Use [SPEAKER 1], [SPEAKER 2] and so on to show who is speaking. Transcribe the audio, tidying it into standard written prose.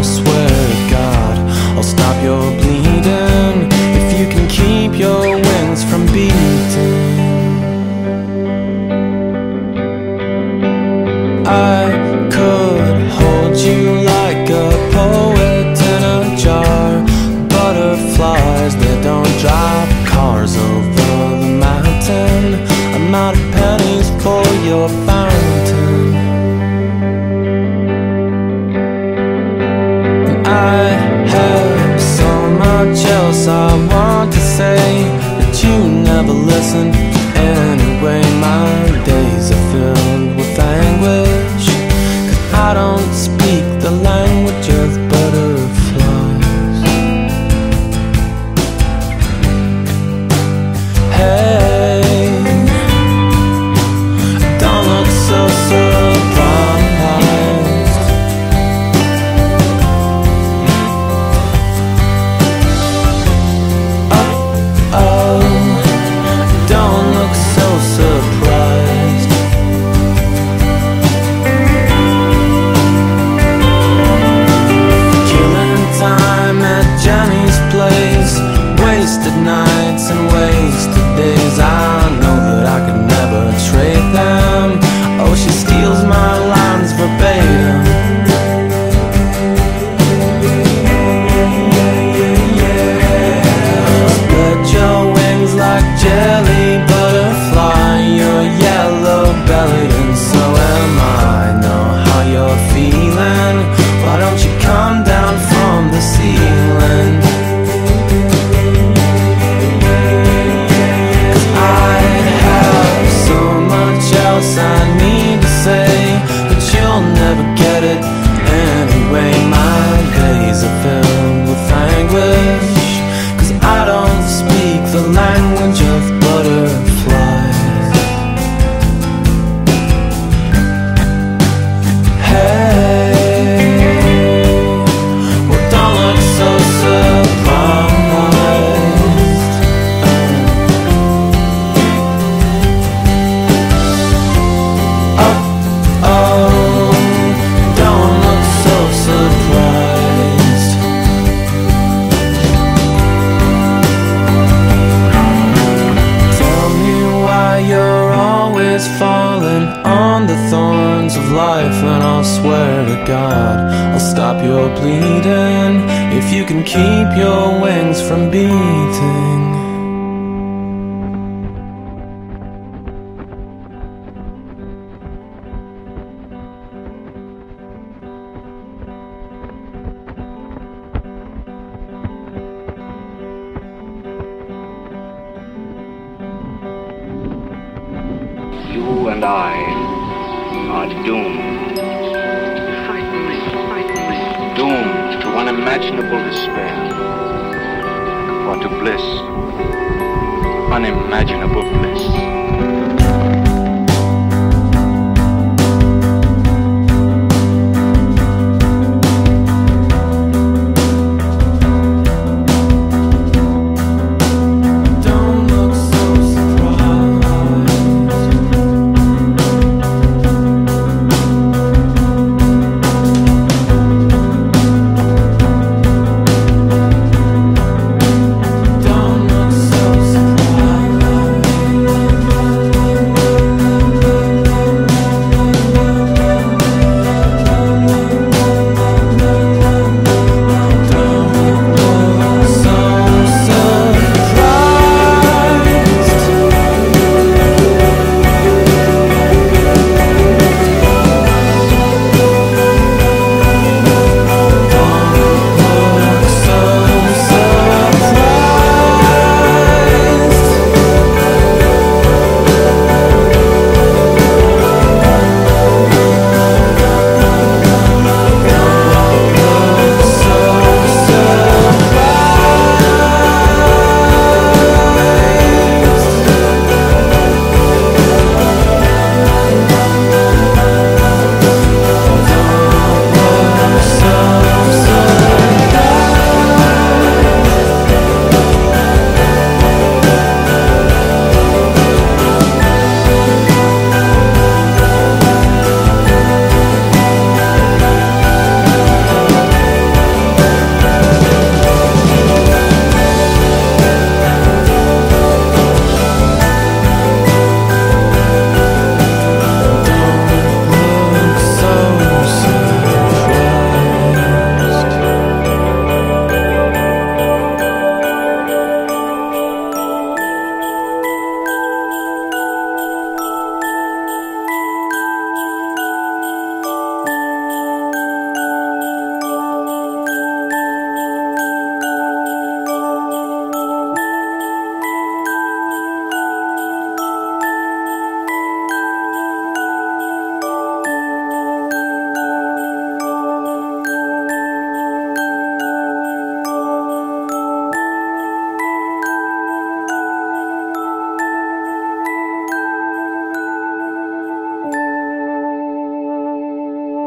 [SPEAKER 1] I'll swear to God I'll stop your bleeding if you can keep your wings from beating. I could hold you like a poet in a jar. Butterflies, they don't drive cars over the mountain. I'm out of pennies for your fountain. I have so much else I want to say, but you never listen. Anyway, my days are filled with anguish, 'cause I don't speak the language of butterflies. Hey, don't look so surprised. Oh, don't look so surprised. Killing time at Jenny's place, wasted nights and wasted days. I know that I could never trade them. Oh, she steals my lines verbatim. Spread your wings like jelly, butterfly. You're yellow-bellied and so am I. Know how you're feeling. Why don't you come down from the ceiling? I need to say, but you'll never get it. Anyway, my days are filled with anguish, 'cause I don't speak the language of butterflies. Hey, well, don't look so surprised. Falling on the thorns of life, and I'll swear to God I'll stop your bleeding if you can keep your wings from beating.
[SPEAKER 2] You and I are doomed. Doomed to unimaginable despair, or to bliss, unimaginable bliss.